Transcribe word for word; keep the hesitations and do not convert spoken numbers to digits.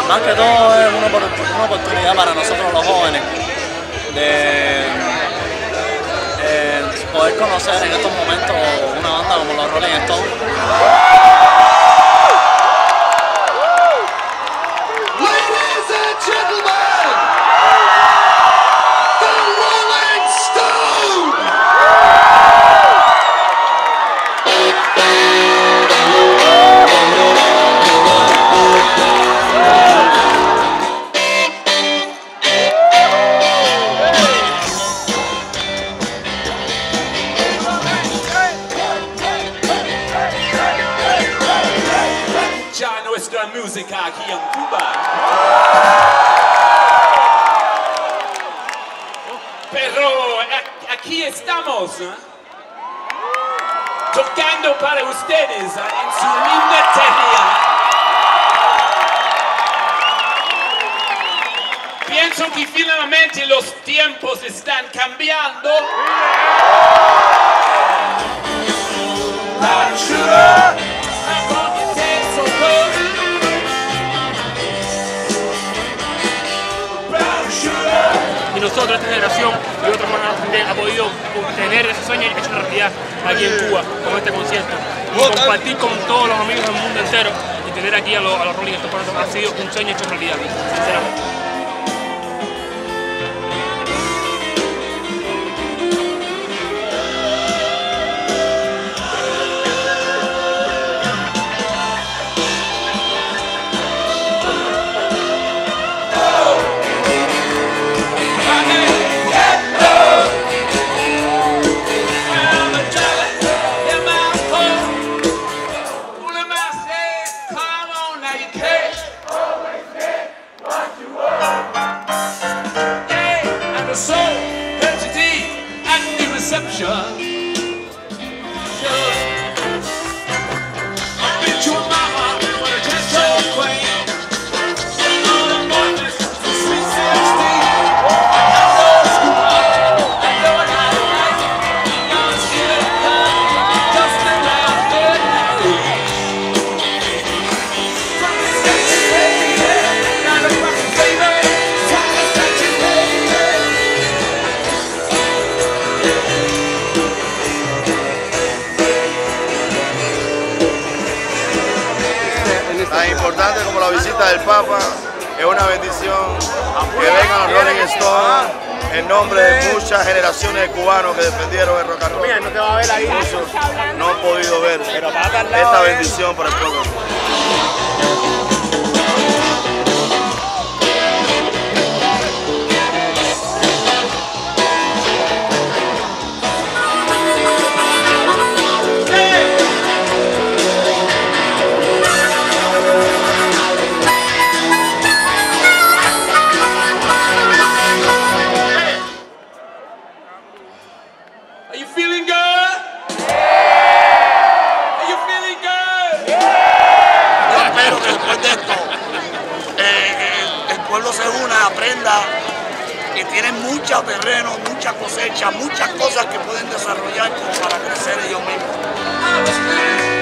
más que todo es una, una oportunidad para nosotros los jóvenes de eh, poder conocer en estos momentos una banda como los Rolling Stones. Nuestra música aquí en Cuba. Pero aquí estamos, ¿eh? Tocando para ustedes, ¿eh? En su linda tierra. Pienso que finalmente los tiempos están cambiando. Y nosotros, esta generación y otros más también, ha podido tener ese sueño hecho realidad aquí en Cuba con este concierto y compartir con todos los amigos del mundo entero y tener aquí a los, a los Rolling Stones ha sido un sueño hecho realidad, sinceramente. Tan importante como la visita del Papa, es una bendición que vengan los Rolling Stones en nombre de muchas generaciones de cubanos que defendieron el rock and roll. Muchos no han podido ver esta bendición por el pueblo. Are you feeling good? Are you feeling good? Yo espero que después de esto eh, el, el pueblo se una, aprenda que tienen mucho terreno, mucha cosecha, muchas cosas que pueden desarrollar como para crecer ellos mismos.